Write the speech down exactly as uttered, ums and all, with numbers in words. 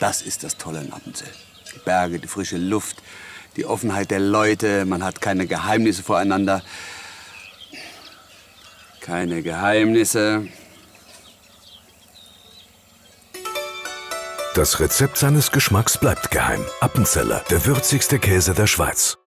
Das ist das Tolle in Appenzell. Die Berge, die frische Luft, die Offenheit der Leute. Man hat keine Geheimnisse voreinander. Keine Geheimnisse. Das Rezept seines Geschmacks bleibt geheim. Appenzeller, der würzigste Käse der Schweiz.